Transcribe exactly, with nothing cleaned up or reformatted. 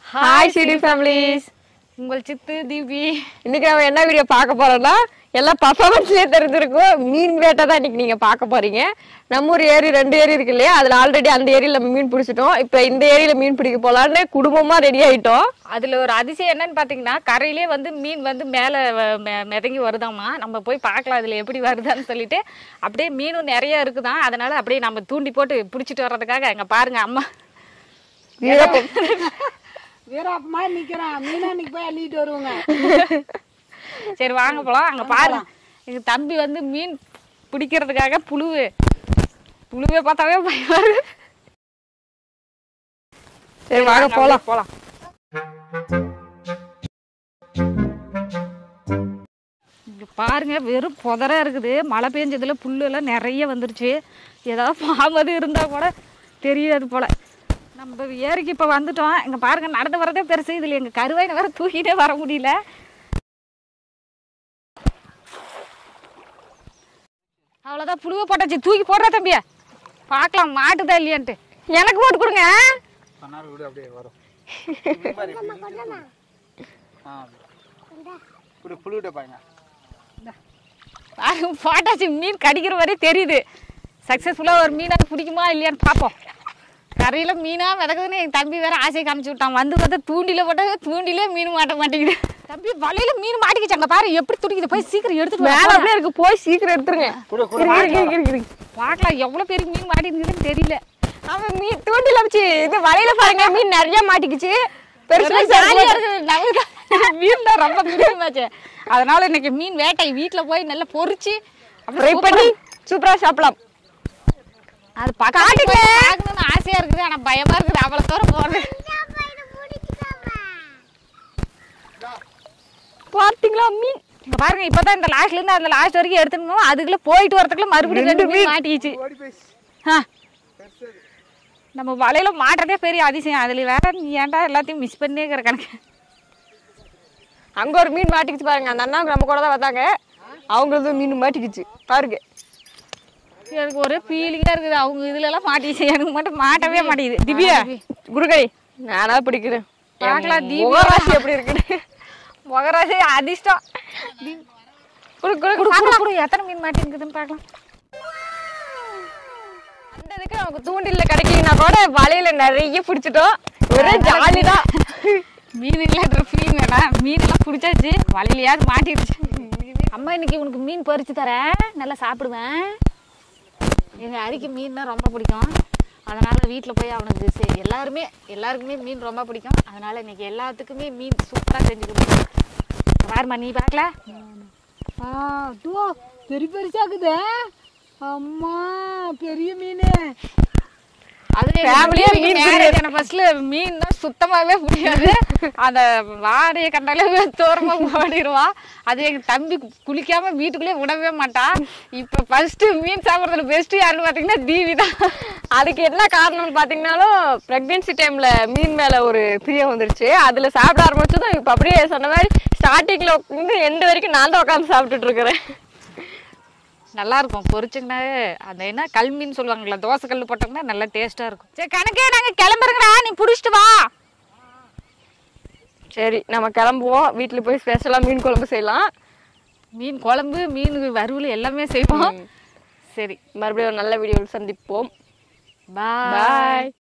Hi CD families, உங்கள் சித்து தீபி. இன்னைக்கு நம்ம என்ன வீடியோ பார்க்க போறோம்னா, எல்லாம் பர்ஃபார்மன்ஸ்லேயே தெரிஞ்சிருக்கும். மீன் வேட்டை தான் இன்னைக்கு நீங்க பார்க்க போறீங்க. நம்ம ஒரு ஏரி ரெண்டு ஏரி இருக்கு இல்லையா, அதுல ஆல்ரெடி அந்த ஏரியில நம்ம மீன் பிடிச்சிட்டோம். இப்ப இந்த ஏரியில மீன் பிடிக்க போலான்னு குடும்பமா ரெடி ஆயிட்டோம். அதுல ஒரு அதிசயம் என்னன்னு பாத்தீங்கன்னா, கரையிலே வந்து மீன் வந்து மேல மிதங்கி வருதாமா. நம்ம போய் பார்க்கலாம் இதுல எப்படி வருதான்னு சொல்லிட்டு. அப்படியே மீனும் நிறைய இருக்குதான். அதனால அப்படியே நம்ம தூண்டி போட்டு பிடிச்சிட்டு வர்றதுக்காக எங்க பாருங்க அம்மா வீராப்பமா நிக்கிறான். மீனா இன்னைக்கு போய் அள்ளிட்டு வருவாங்க. சரி வாங்க போலாம். அங்க பாருங்க, எங்க தம்பி வந்து மீன் பிடிக்கிறதுக்காக புழுவு புழுவே பார்த்தாவே பயமா இருக்கு. சரி வாங்க போலாம் போலாம். இங்க பாருங்க, வெறும் புதரா இருக்குது. மழை பெஞ்சதுல புல்லு எல்லாம் நிறைய வந்துருச்சு. ஏதாவது பாம்பது இருந்தா கூட தெரியாது போல. நம்ம ஏரிக்கு இப்ப வந்துட்டோம். இங்க பாருங்க, நடந்து வரதே பெருசு. இதுல எங்க கருவாயின வேற தூக்கிட்டே வர முடியல. அவ்வளவுதான், புழுவை போட்டாச்சு. தூக்கி போடுற தம்பிய பார்க்கலாம் மாட்டுதா இல்லையான்ட்டு. எனக்கு போட்டு கொடுங்க. பாருங்க, போட்டாச்சு. மீன் கடிக்கிற வரை தெரியுது. சக்சஸ்ஃபுல்லா ஒரு மீனா பிடிக்குமா இல்லையான்னு பார்ப்போம். கரையில மீனா மிதக்குதுன்னு என் தம்பி வேற ஆசையை காமிச்சு விட்டான். வந்து பார்த்தா தூண்டில போட்டா தூண்டிலே மீன் மாட்ட மாட்டேங்குது. தம்பி வலையில மீன் மாட்டிக்கிச்சாங்க பாரு, எப்படி துடிக்குது. போய் சீக்கிரம் எடுத்துட்டு மேல அப்படியே இருக்கு, போய் சீக்கிரம் எடுத்துருங்க. பார்க்கலாம் எவ்வளவு பெரிய மீன் மாட்டிருக்குதுன்னு தெரியல. அவன் மீன் தூண்டில வச்சு இது வலையில பாருங்க, மீன் நிறைய மாட்டிக்கிச்சு. பெருசா ஜாலியா இருக்குது. மீன் தான் ரொம்ப பிடிக்குமாச்சு. அதனால இன்னைக்கு மீன் வேட்டை வீட்டுல போய் நல்லா பொரிச்சு ஃப்ரை பண்ணி சூப்பரா சாப்பிடலாம். அது பார்க்கணும்னு ஆசையா இருக்குது. ஆனா பயமா இருக்குது. அவ்வளவு தூரம் போறது. பார்த்தீங்களா மீன்? இங்க பாருங்க, இப்பதான் இந்த லாஸ்ட்ல இருந்து அந்த லாஸ்ட் வரைக்கும் எடுத்துனோம். அதுக்குள்ள போயிட்டு வரதுக்குள்ள மறுபடியும் ரெண்டு மீன் மாட்டிக்கிச்சு. நம்ம வலையில மாட்டுறதே பெரிய அதிசயம். அதுல வேற நீ ஏன்டா எல்லாத்தையும் மிஸ் பண்ணே இருக்கிற கணக்கு. அங்க ஒரு மீன் மாட்டிக்கிச்சு பாருங்க. அந்த அண்ணாவுக்கு நம்ம கூட தான் வந்தாங்க. அவங்களுக்கு மீன் மாட்டிக்கிச்சு பாருங்க. எனக்கு ஒரே ஃபீலிங்கா இருக்குது. அவங்க இதுல எல்லாம் மாட்டிச்சு, எனக்கு மட்டும் மாட்டவே மாட்டேங்குது. திவ்யா குருகை, நானா பிடிக்கிறேன். பார்க்கலாம் தீபி முகராசி எப்படி இருக்குன்னு. முகராசி அதிர்ஷ்டம். குடு குடு குடு குடு. எத்தனை மீன் மாட்டிருக்குதுன்னு பார்க்கலாம். அந்த இதுக்கு நமக்கு தூண்டில கிடைக்கலனா கூட வலையில நிறைய பிடிச்சிட்டோம். ஒரே ஜாலி தான். மீன் இல்லாத ஃபீலிங் வேணாம். மீன் எல்லாம் பிடிச்சாச்சு, வலையிலையாவது மாட்டிடுச்சு. அம்மா இன்னைக்கு உனக்கு மீன் பறிச்சு தரேன், நல்லா சாப்பிடுவேன். எங்க அரிக்கு மீன்னா ரொம்ப பிடிக்கும். அதனால வீட்டில் போய் அவனுக்கு சரி எல்லாருமே எல்லாருக்குமே மீன் ரொம்ப பிடிக்கும். அதனால இன்னைக்கு எல்லாத்துக்குமே மீன் சூப்பராக செஞ்சு கொடுப்போம். பாருமா, நீ பார்க்கல? பெரிய பெருசாக்குது. அம்மா பெரிய மீனு. அது ஃபர்ஸ்ட்ல மீன் தான் சுத்தமாவே பிடிக்காது. அந்த வாடையை கண்டாலே தூரமா ஓடிடுவான். அது எங்க தம்பி குளிக்காம வீட்டுக்குள்ளே விடவே மாட்டான். இப்ப ஃபர்ஸ்ட் மீன் சாப்பிட்றதுல பெஸ்ட் யாருன்னு பாத்தீங்கன்னா தீவி தான். அதுக்கு என்ன காரணம்னு பாத்தீங்கன்னாலும் பிரெக்னன்சி டைம்ல மீன் மேல ஒரு பிரியம் வந்துருச்சு. அதுல சாப்பிட ஆரம்பிச்சதும் இப்ப அப்படியே சொன்ன மாதிரி ஸ்டார்டிங்ல இருந்து எண்டு வரைக்கும் நான் தான் உட்காந்து சாப்பிட்டுட்டு இருக்கிறேன். நல்லா இருக்கும் பொரிச்சுங்கனாவே. அந்த என்ன கல் மீன் சொல்லுவாங்கல்ல, தோசை கல் போட்டோம்னா நல்லா டேஸ்டா இருக்கும். சரி கணக்கே, நாங்க கிளம்புறோங்கடா, நீ புடிச்சிட்டு வா. சரி நம்ம கிளம்புவோம். வீட்டுல போய் ஸ்பெஷலா மீன் குழம்பு செய்யலாம். மீன் குழம்பு, மீன் வறுவல் எல்லாமே செய்வோம். சரி, மறுபடியும் ஒரு நல்ல வீடியோவில் சந்திப்போம். பாய்.